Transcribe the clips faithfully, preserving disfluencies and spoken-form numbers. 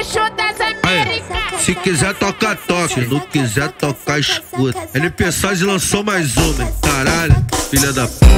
bruxo das Américas. Se quiser tocar, toque, se não quiser tocar, escuta. N P Saz lançou mais uma, hein? Caralho, filha da p.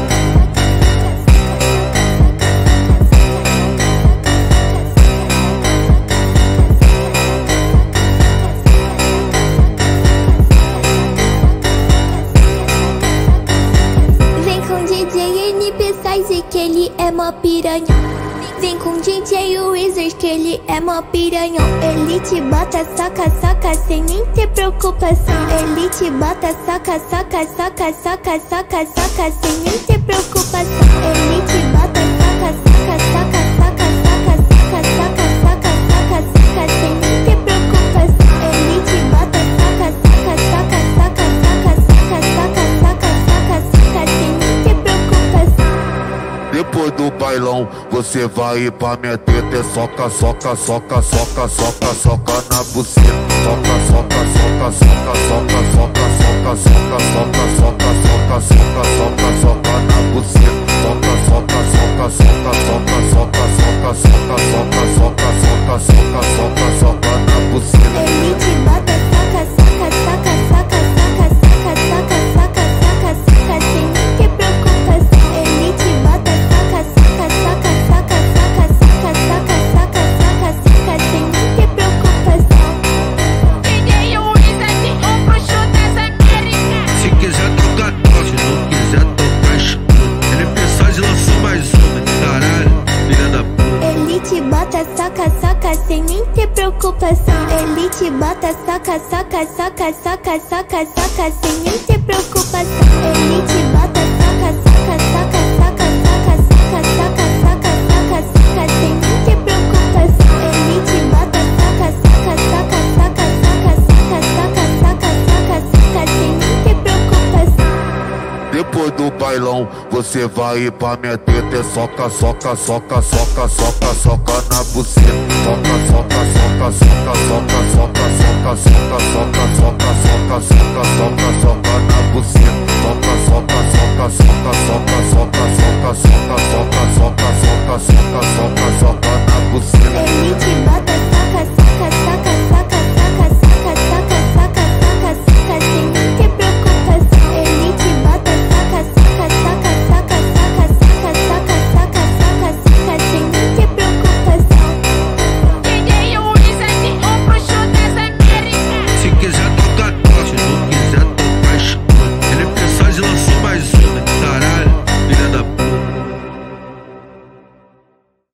Que ele é mó piranha. Vem com D J Wizard que ele é mó piranhão. Ele te bota, soca, soca sem nem ter preocupação. Ele te bota, soca, soca, soca, soca, soca, soca sem nem ter preocupação. Ele te bota, soca, soca, soca, soca, soca, soca, soca, soca, soca, soca sem nem ter preocupação. Ele te bota, soca, soca, soca, soca, soca, soca, soca, soca, soca, soca sem nem ter preocupação. Depois do bailão, você vai ir pra minha teta. É soca, soca, soca, soca, soca, soca na buceta. Soca, soca, soca, soca, soca, soca, soca, soca, soca, soca, soca, soca, soca, soca na buceta. Soca, soca, soca, soca, soca, soca, soca, soca, soca, soca, soca, soca, soca, soca na buceta. Ele te bota, soca, soca, soca, soca, soca, soca, soca, soca, soca, soca sem nem ter preocupação. Ele te bota, soca, soca, soca, soca, soca, soca, soca, soca, soca, soca sem nem ter preocupação. D J Wizard, o bruxo das Américas. Se quiser tocar, toque, se não quiser tocar, escuta. N P Saz lançou mais uma, hein? Caralho, filha da p. Ele te bota, soca, soca sem nem ter preocupação. Ele te bota, soca, soca, soca, soca, soca, soca sem nem ter preocupação. Ele te bota, soca, soca, soca, soca, soca, soca, soca, soca, soca, soca sem nem ter preocupação. Ele te bota, soca, soca, soca, soca, soca, soca, soca, soca, soca, soca sem nem ter preocupação. Depois do bailão, você vai ir pra minha teta. É soca, soca, soca, soca, soca, soca na buceta. Soca, soca, soca, soca, soca, soca, soca, soca, soca, soca, soca, soca, soca, soca na buceta. Soca, soca, soca, soca, soca, soca, soca, soca, soca, soca, soca,